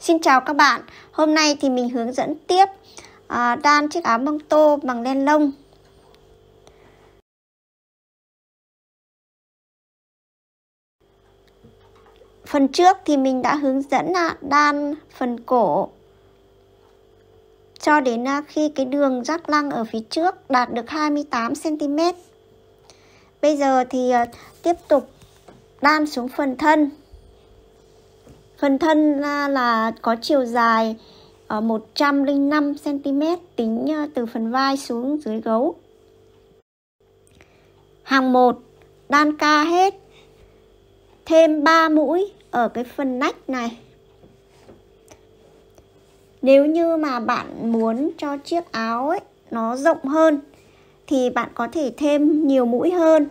Xin chào các bạn, hôm nay thì mình hướng dẫn tiếp đan chiếc áo mông tô bằng len lông. Phần trước thì mình đã hướng dẫn đan phần cổ cho đến khi cái đường rắc lăng ở phía trước đạt được 28 cm. Bây giờ thì tiếp tục đan xuống phần thân. Phần thân là có chiều dài 105 cm tính từ phần vai xuống dưới gấu. Hàng 1 đan ca hết, thêm 3 mũi ở cái phần nách này. Nếu như mà bạn muốn cho chiếc áo ấy nó rộng hơn thì bạn có thể thêm nhiều mũi hơn.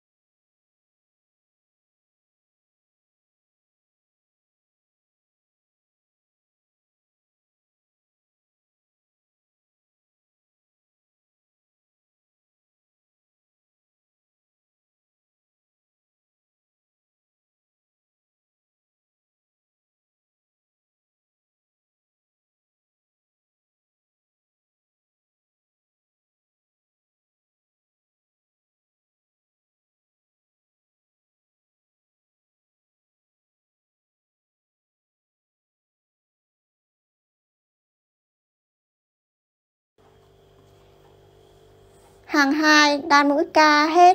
Hàng 2 đan mũi ca hết.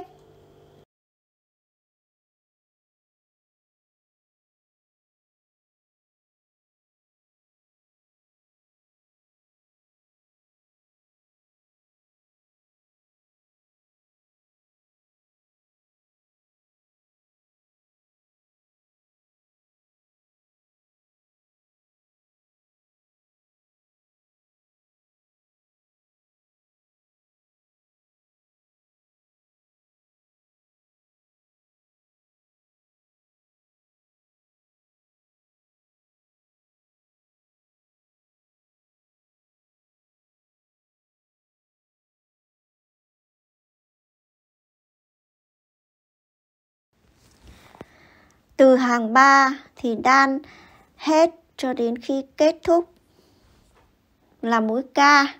Từ hàng 3 thì đan hết cho đến khi kết thúc là mũi ca.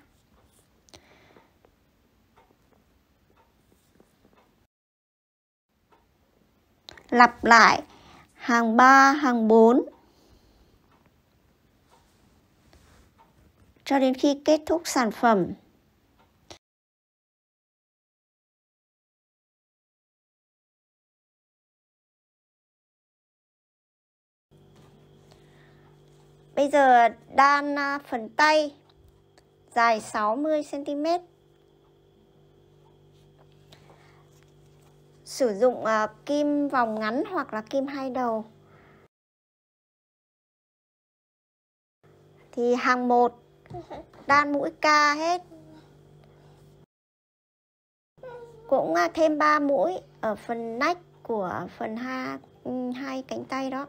Lặp lại hàng 3, hàng 4 cho đến khi kết thúc sản phẩm. Bây giờ đan phần tay dài 60 cm. Sử dụng kim vòng ngắn hoặc là kim hai đầu. Thì hàng 1 đan mũi ca hết. Cũng thêm 3 mũi ở phần nách của phần hai cánh tay đó.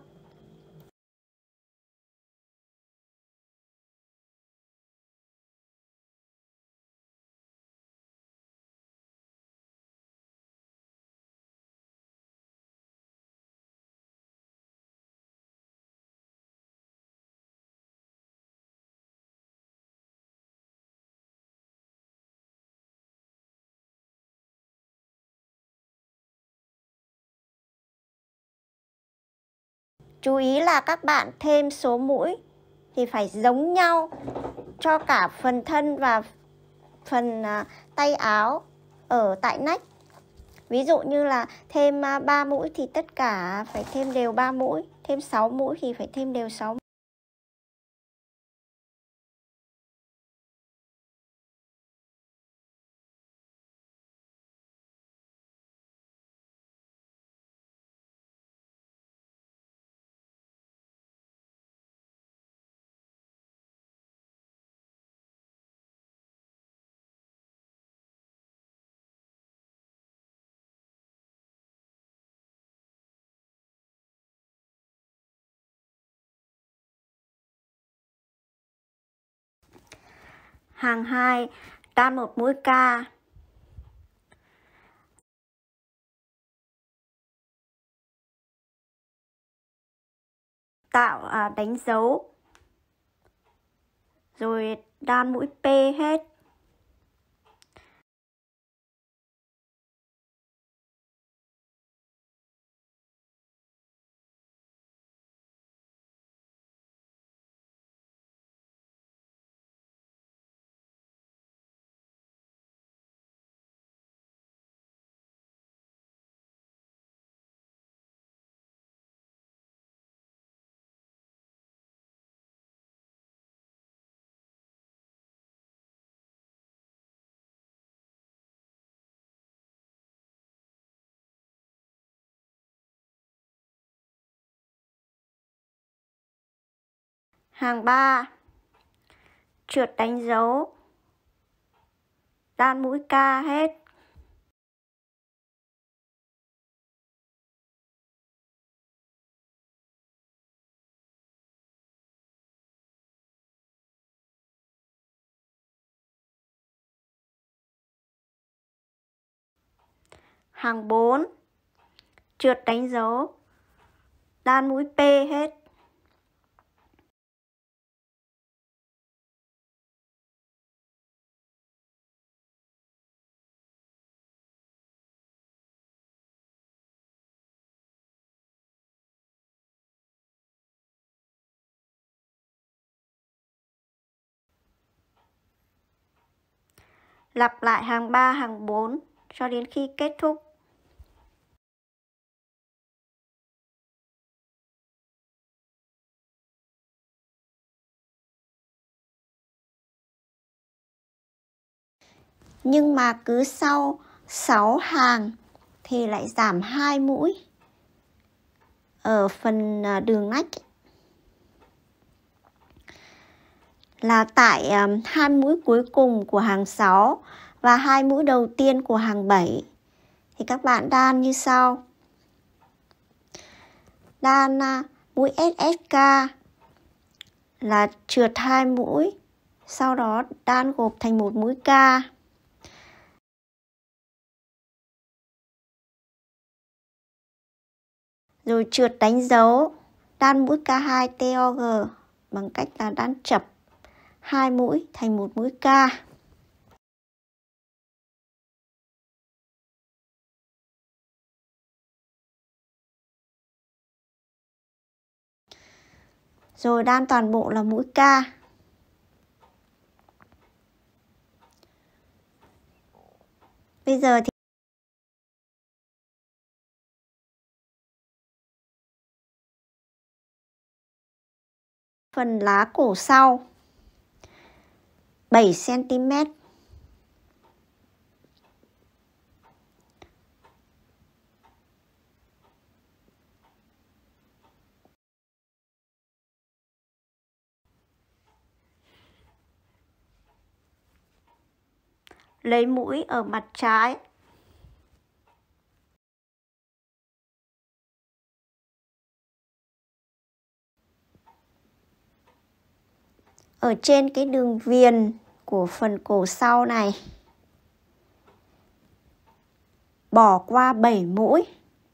Chú ý là các bạn thêm số mũi thì phải giống nhau cho cả phần thân và phần tay áo ở tại nách. Ví dụ như là thêm 3 mũi thì tất cả phải thêm đều 3 mũi, thêm 6 mũi thì phải thêm đều 6 mũi. Hàng 2 đan một mũi ca. Tạo đánh dấu Rồi đan mũi P hết. Hàng 3, trượt đánh dấu, đan mũi K hết. Hàng 4, trượt đánh dấu, đan mũi P hết. Lặp lại hàng 3, hàng 4 cho đến khi kết thúc. Nhưng mà cứ sau 6 hàng thì lại giảm 2 mũi ở phần đường nách. Là tại 2 mũi cuối cùng của hàng 6 và 2 mũi đầu tiên của hàng 7. Thì các bạn đan như sau. Đan mũi SSK là trượt 2 mũi, sau đó đan gộp thành một mũi K. Rồi trượt đánh dấu, đan mũi K2 TOG bằng cách là đan chập 2 mũi thành một mũi K. Rồi đan toàn bộ là mũi K. Bây giờ thì phần lá cổ sau 7 cm. Lấy mũi ở mặt trái. Ở trên cái đường viền của phần cổ sau này, bỏ qua 7 mũi.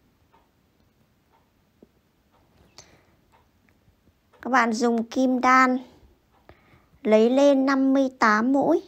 Các bạn dùng kim đan lấy lên 58 mũi.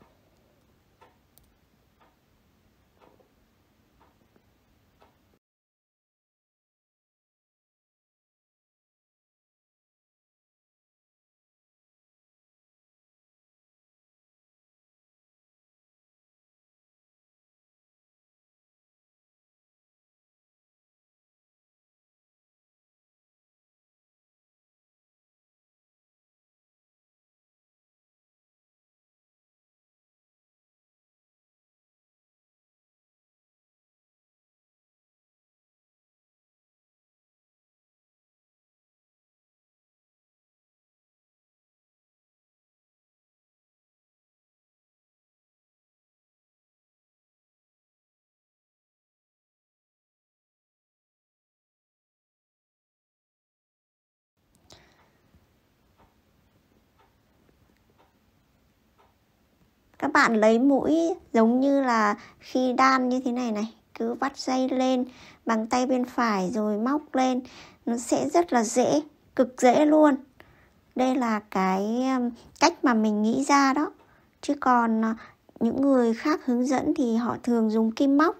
Các bạn lấy mũi giống như là khi đan như thế này này, cứ vắt dây lên bằng tay bên phải rồi móc lên, nó sẽ rất là dễ, cực dễ luôn. Đây là cái cách mà mình nghĩ ra đó. Chứ còn những người khác hướng dẫn thì họ thường dùng kim móc.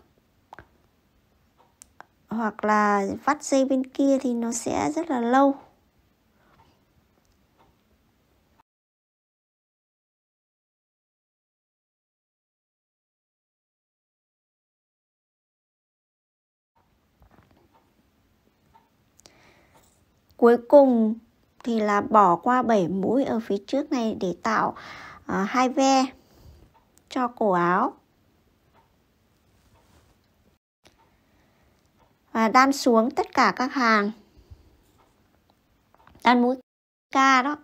Hoặc là vắt dây bên kia thì nó sẽ rất là lâu. Cuối cùng thì là bỏ qua 7 mũi ở phía trước này để tạo 2 ve cho cổ áo. Và đan xuống tất cả các hàng. Đan mũi ca đó.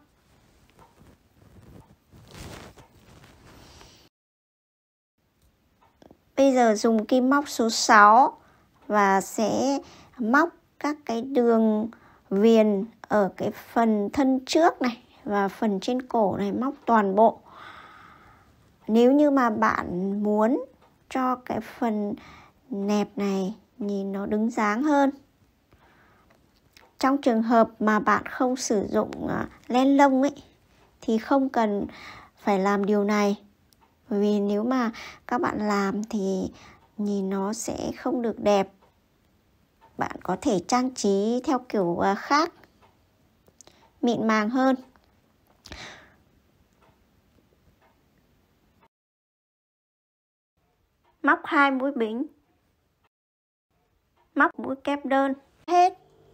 Bây giờ dùng kim móc số 6 và sẽ móc các cái đường viền ở cái phần thân trước này và phần trên cổ này, móc toàn bộ. Nếu như mà bạn muốn cho cái phần nẹp này nhìn nó đứng dáng hơn. Trong trường hợp mà bạn không sử dụng len lông ấy thì không cần phải làm điều này. Bởi vì nếu mà các bạn làm thì nhìn nó sẽ không được đẹp. Bạn có thể trang trí theo kiểu khác, mịn màng hơn. Móc 2 mũi bính. Móc mũi kép đơn. Hết.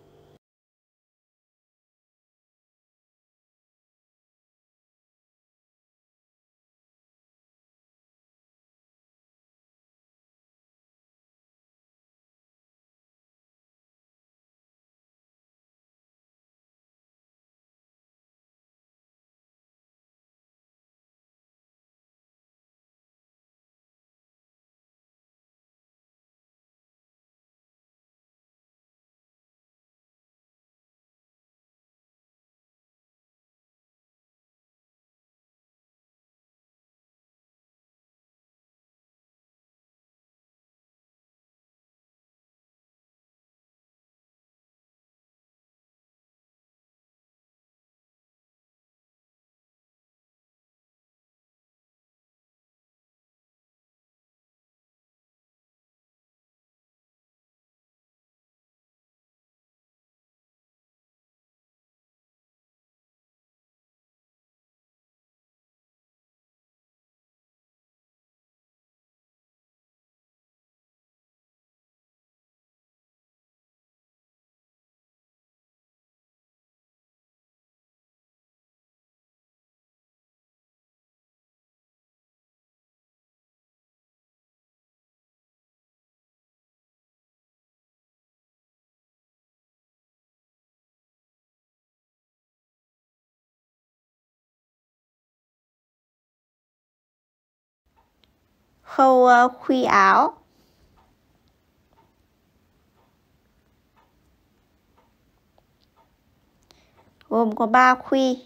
Khâu khuy áo. Gồm có 3 khuy.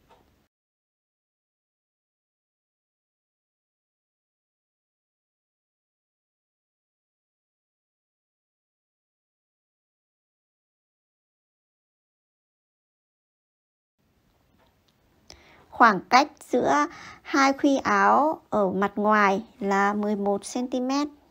Khoảng cách giữa 2 khuy áo ở mặt ngoài là 11 cm.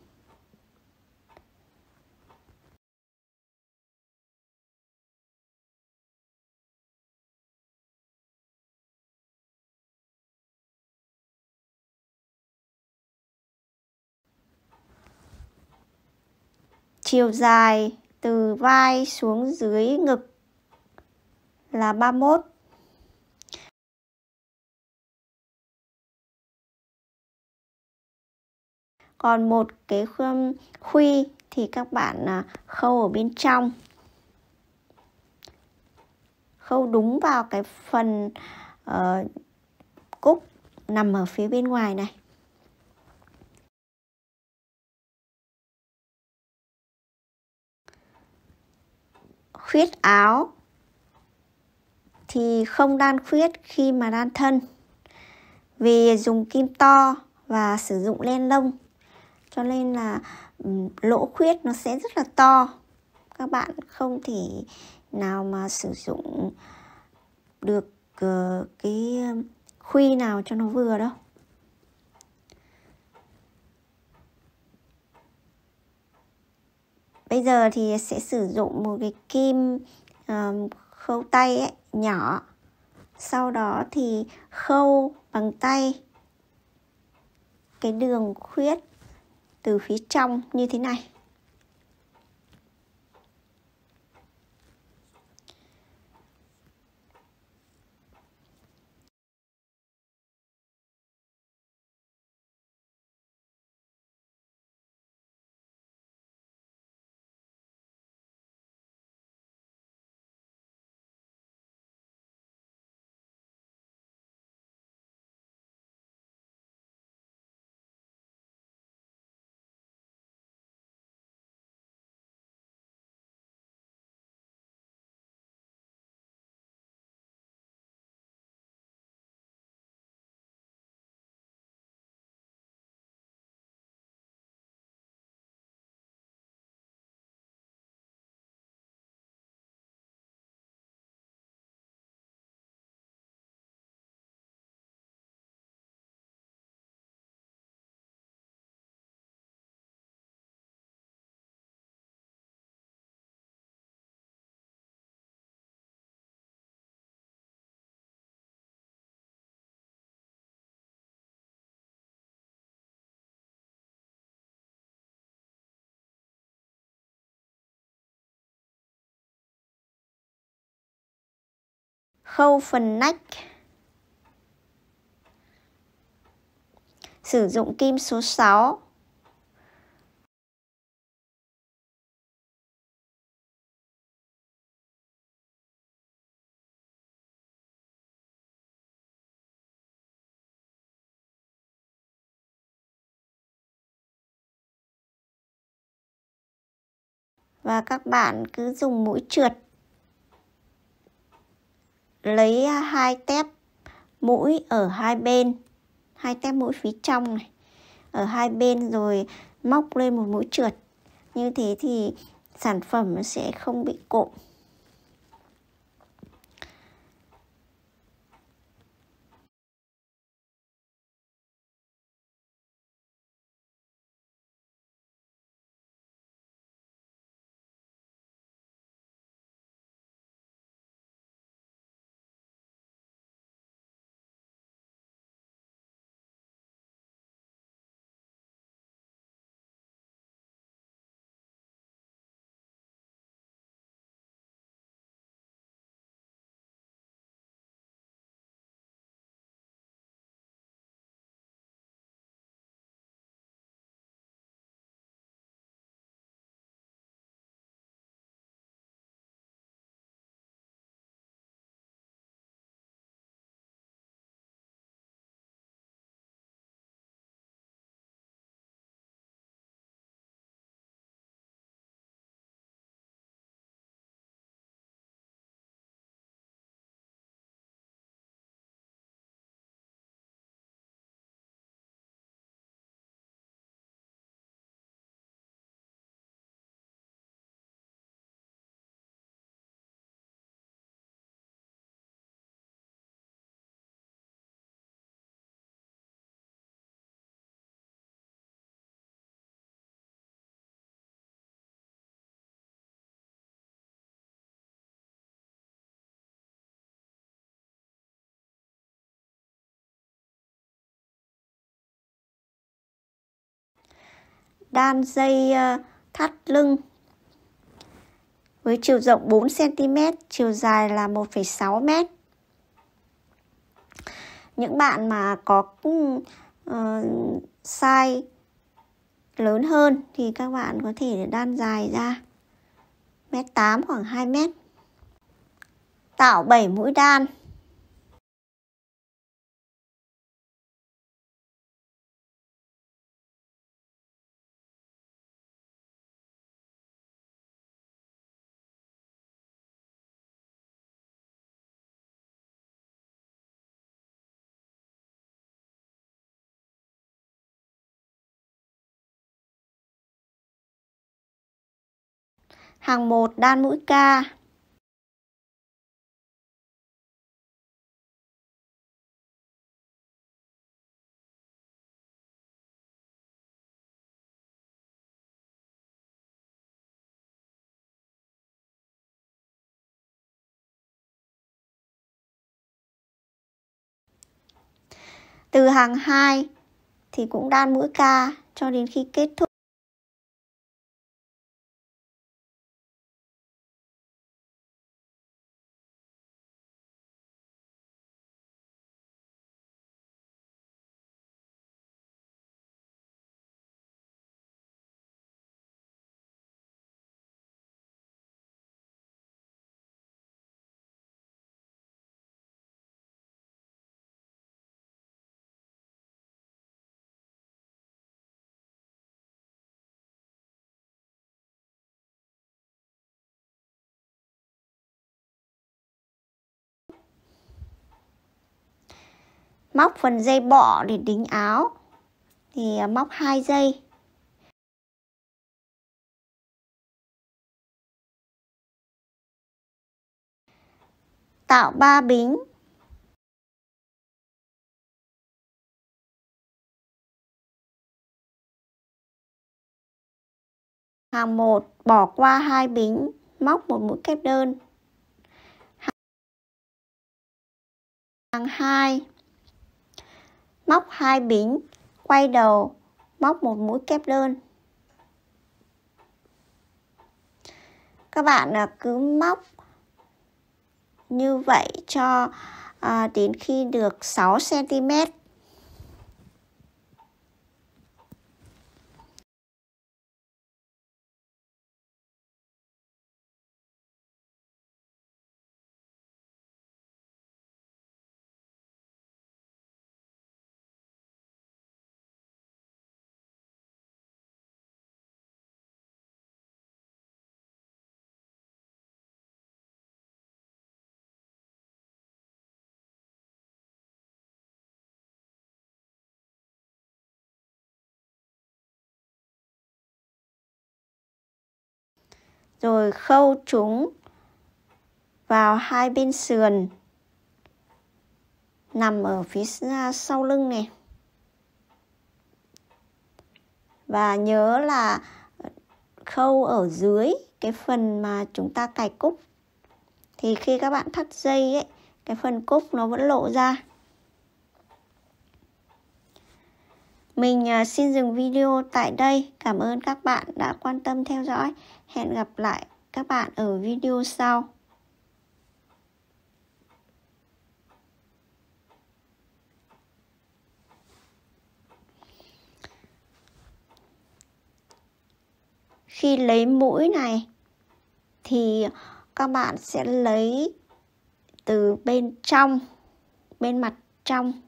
Chiều dài từ vai xuống dưới ngực là 31. Còn một cái khuy thì các bạn khâu ở bên trong. Khâu đúng vào cái phần cúc nằm ở phía bên ngoài này. Khuyết áo thì không đan khuyết khi mà đan thân, vì dùng kim to và sử dụng len lông cho nên là lỗ khuyết nó sẽ rất là to. Các bạn không thể nào mà sử dụng được cái khuy nào cho nó vừa đâu. Bây giờ thì sẽ sử dụng một cái kim khâu tay ấy, nhỏ. Sau đó thì khâu bằng tay cái đường khuyết từ phía trong như thế này. Khâu phần nách. Sử dụng kim số 6. Và các bạn cứ dùng mũi trượt lấy 2 tép mũi ở hai bên, 2 tép mũi phía trong này ở hai bên, rồi móc lên một mũi trượt. Như thế thì sản phẩm nó sẽ không bị cộm. Đan dây thắt lưng với chiều rộng 4 cm, chiều dài là 1,6 m. Những bạn mà có size lớn hơn thì các bạn có thể đan dài ra 1,8 m, khoảng 2 m. Tạo 7 mũi đan. Hàng 1 đan mũi ca. Từ hàng 2 thì cũng đan mũi ca cho đến khi kết thúc. Móc phần dây bọ để đính áo thì móc 2 dây. Tạo 3 bính. Hàng 1 bỏ qua 2 bính, móc một mũi kép đơn. Hàng 2 móc 2 bính, quay đầu, móc một mũi kép đơn. Các bạn cứ móc như vậy cho đến khi được 6 cm. Rồi khâu chúng vào hai bên sườn nằm ở phía sau lưng này. Và nhớ là khâu ở dưới cái phần mà chúng ta cài cúc. Thì khi các bạn thắt dây ấy, cái phần cúc nó vẫn lộ ra. Mình xin dừng video tại đây. Cảm ơn các bạn đã quan tâm theo dõi. Hẹn gặp lại các bạn ở video sau. Khi lấy mũi này thì các bạn sẽ lấy từ bên trong, bên mặt trong